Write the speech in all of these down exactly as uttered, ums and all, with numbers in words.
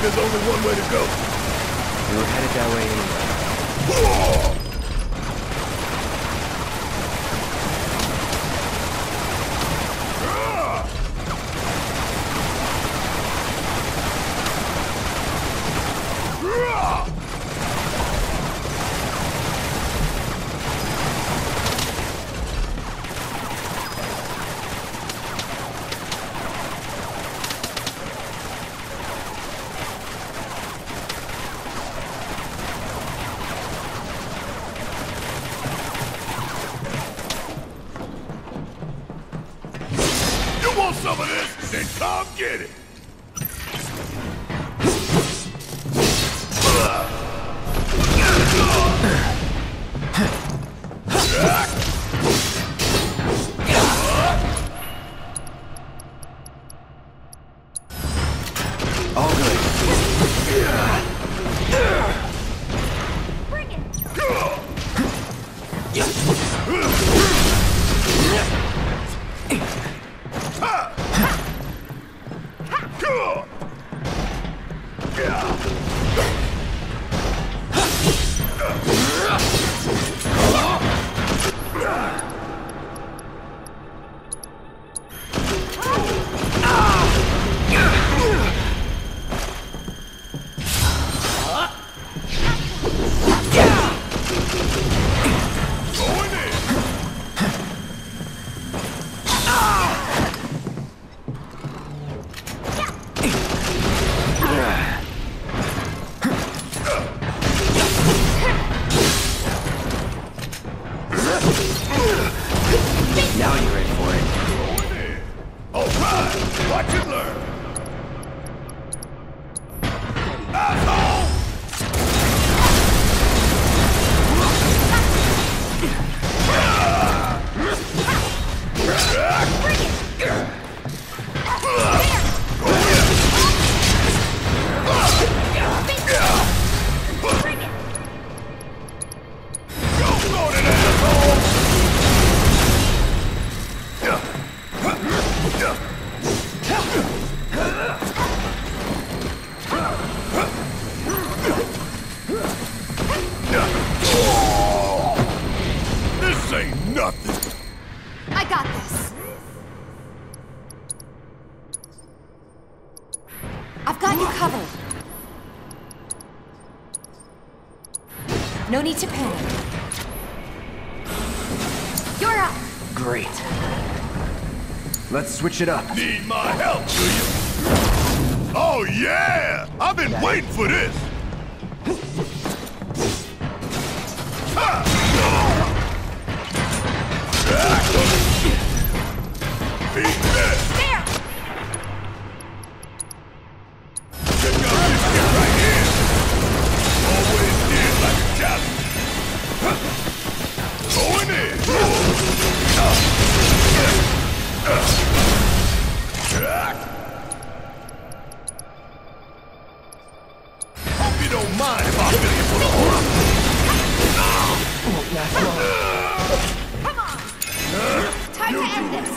there's only one way to go. We were headed that way anyway. You want some of this? Then come get it. All good. Bring it! Now you're ready for it. All right, watch and learn. Asshole! This ain't nothing. I got this. I've got you covered. No need to panic. You're up. Great. Let's switch it up. Need my help, do you? Oh, yeah! I've been waiting for this! Ha! Beat this! There! Check out this shit right here! Always did like a challenge. Going in! Hope you don't mind if I fill you full of horror. Come on! Time to end this.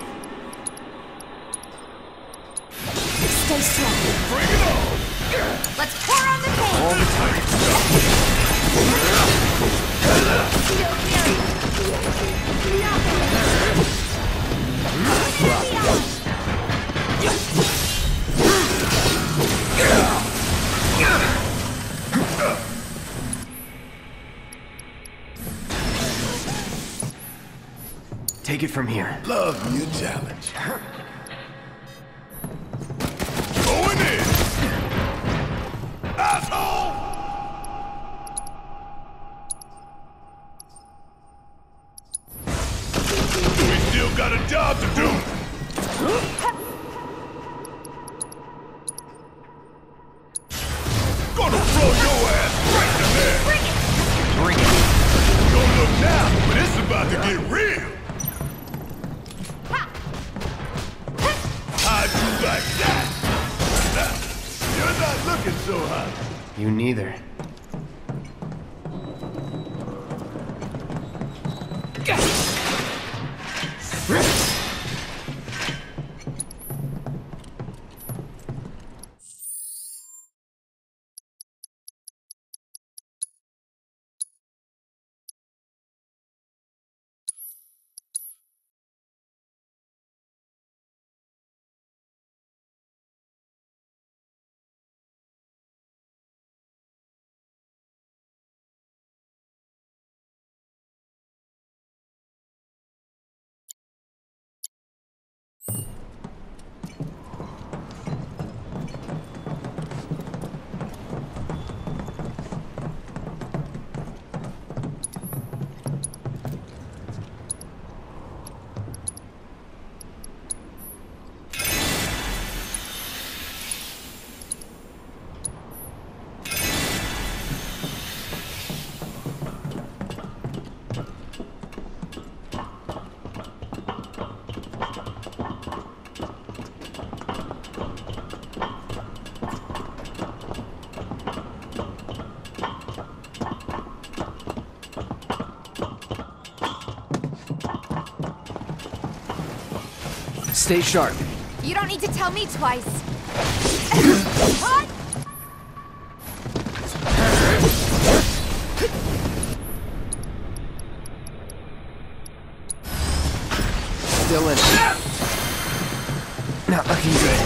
Stay strong. Bring it on! Let's pour on the pain. All the time. Take it from here. Love your challenge. Going in! Asshole! We still got a job to do! Gonna throw your ass right in there! Bring it! Bring it. Don't look now, but it's about to get real! Ha! How'd you like that? Now, you're not looking so hot. You neither. Stay sharp. You don't need to tell me twice. Hot! Still in it. Not looking good.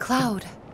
Cloud.